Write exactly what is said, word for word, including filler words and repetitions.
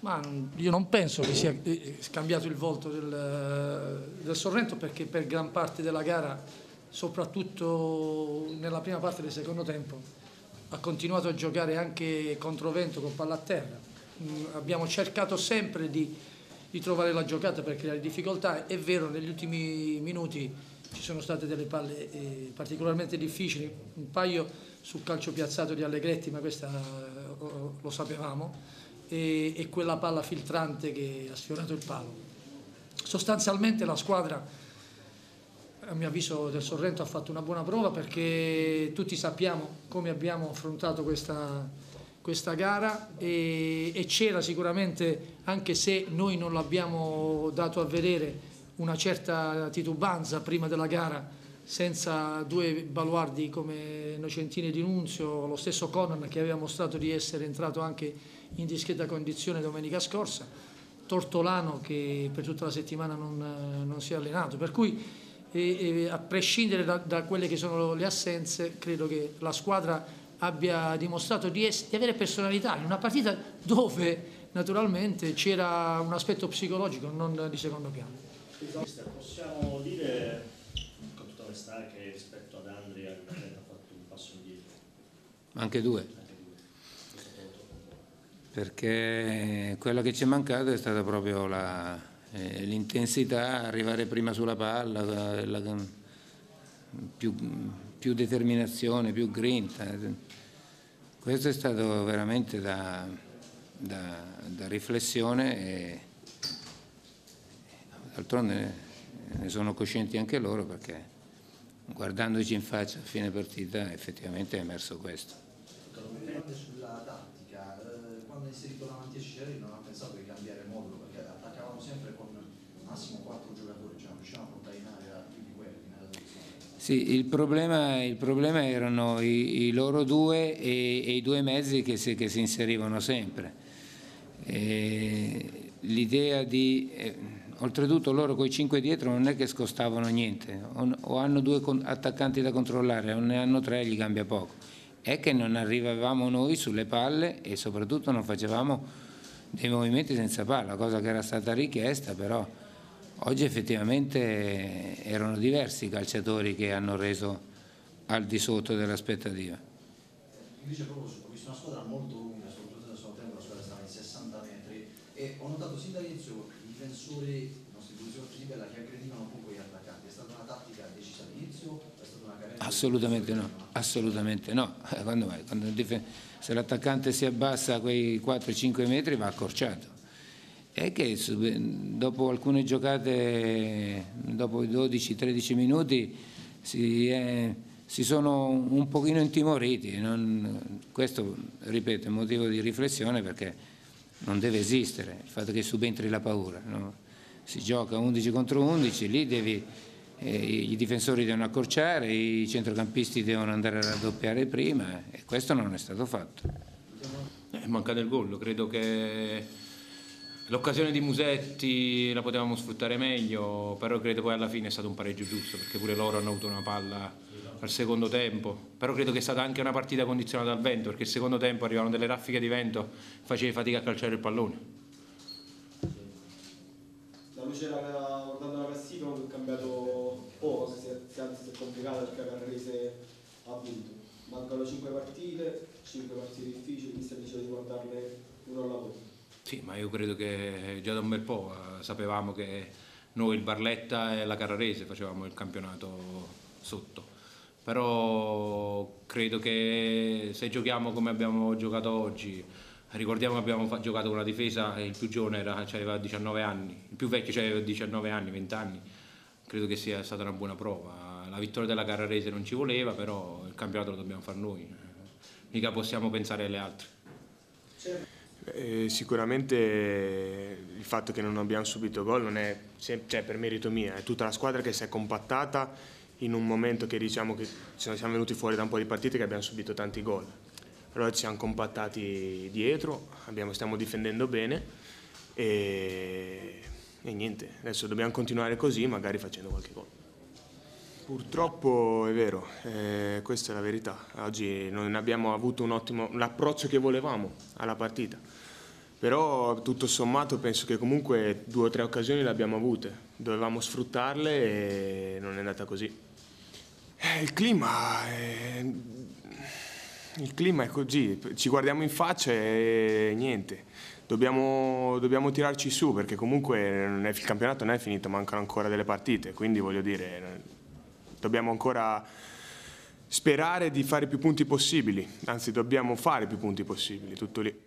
Ma io non penso che sia cambiato il volto del, del Sorrento, perché per gran parte della gara, soprattutto nella prima parte del secondo tempo, ha continuato a giocare anche controvento con palla a terra. Abbiamo cercato sempre di, di trovare la giocata per creare difficoltà. È vero, negli ultimi minuti ci sono state delle palle eh, particolarmente difficili, un paio sul calcio piazzato di Allegretti, ma questa eh, lo sapevamo, e, e quella palla filtrante che ha sfiorato il palo. Sostanzialmente la squadra, a mio avviso, del Sorrento ha fatto una buona prova, perché tutti sappiamo come abbiamo affrontato questa, questa gara, e, e c'era sicuramente, anche se noi non l'abbiamo dato a vedere, una certa titubanza prima della gara, senza due baluardi come Innocentini e Di Nunzio, lo stesso Conan che aveva mostrato di essere entrato anche in discreta condizione domenica scorsa, Tortolano che per tutta la settimana non, non si è allenato, per cui e, e a prescindere da, da quelle che sono le assenze, credo che la squadra abbia dimostrato di, essere, di avere personalità in una partita dove naturalmente c'era un aspetto psicologico, non di secondo piano. Possiamo dire con tutta onestà che rispetto ad Andria il Trento ha fatto un passo indietro? Anche due. Anche due. Perché quello che ci è mancato è stata proprio l'intensità, arrivare prima sulla palla, la, la, più, più determinazione, più grinta. Questo è stato veramente da, da, da riflessione, e d'altronde ne sono coscienti anche loro, perché guardandoci in faccia a fine partita effettivamente è emerso questo. Sulla tattica, eh, quando è inserito davanti a Cicerri non ha pensato di cambiare modulo, perché attaccavamo sempre con massimo quattro giocatori, cioè non riuscivamo a portare in area più di quelli nella posizione. Sì, il problema, il problema erano i, i loro due e, e i due mezzi che si, che si inserivano sempre. L'idea di... Eh, oltretutto loro con i cinque dietro non è che scostavano niente, o, o hanno due attaccanti da controllare o ne hanno tre, gli cambia poco. È che non arrivavamo noi sulle palle e soprattutto non facevamo dei movimenti senza palla, cosa che era stata richiesta, però oggi effettivamente erano diversi i calciatori che hanno reso al di sotto dell'aspettativa. Invece proprio ho visto una squadra molto lunga, soprattutto nel secondo tempo la squadra stava in sessanta metri, e ho notato sin dall'inizio i difensori, i nostri difensori di Bella, che aggredivano poco gli attaccanti. È stata una tattica decisa all'inizio o è stata una carenza? Assolutamente no, assolutamente no. Quando vai, quando se l'attaccante si abbassa a quei quattro cinque metri va accorciato. È che dopo alcune giocate, dopo i dodici tredici minuti, si, è, si sono un pochino intimoriti. Non, questo, ripeto, è motivo di riflessione, perché non deve esistere il fatto che subentri la paura, no? Si gioca undici contro undici, lì devi, eh, i difensori devono accorciare, i centrocampisti devono andare a raddoppiare prima, e questo non è stato fatto. È mancato il gol, credo che l'occasione di Musetti la potevamo sfruttare meglio, però credo poi alla fine è stato un pareggio giusto, perché pure loro hanno avuto una palla al secondo tempo, però credo che è stata anche una partita condizionata dal vento, perché il secondo tempo arrivavano delle raffiche di vento, facevi fatica a calciare il pallone. La luce guardando la classifica è cambiato poco, se anzi si è complicata, perché la Carrarese ha vinto. Mancano cinque partite, cinque partite difficili, mi sta dicendo di guardarle uno alla volta. Sì, ma io credo che già da un bel po' sapevamo che noi, il Barletta e la Carrarese, facevamo il campionato sotto. Però credo che se giochiamo come abbiamo giocato oggi, ricordiamo che abbiamo giocato con una difesa, il più giovane era, cioè aveva diciannove anni, il più vecchio aveva diciannove anni, venti anni, credo che sia stata una buona prova. La vittoria della Carrarese non ci voleva, però il campionato lo dobbiamo fare noi, mica possiamo pensare alle altre. Eh, sicuramente il fatto che non abbiamo subito gol non è, cioè, per merito mio, è tutta la squadra che si è compattata in un momento che diciamo che siamo venuti fuori da un po' di partite che abbiamo subito tanti gol. Allora ci siamo compattati dietro, abbiamo, stiamo difendendo bene e, e niente, adesso dobbiamo continuare così, magari facendo qualche gol. Purtroppo è vero, eh, questa è la verità. Oggi non abbiamo avuto un ottimo l'approccio che volevamo alla partita. Però tutto sommato penso che comunque due o tre occasioni le abbiamo avute, dovevamo sfruttarle e non è andata così. Eh, il clima è... il clima è così, ci guardiamo in faccia e niente, dobbiamo, dobbiamo tirarci su perché comunque non è, il campionato non è finito, mancano ancora delle partite, quindi voglio dire, dobbiamo ancora sperare di fare più punti possibili, anzi dobbiamo fare più punti possibili, tutto lì.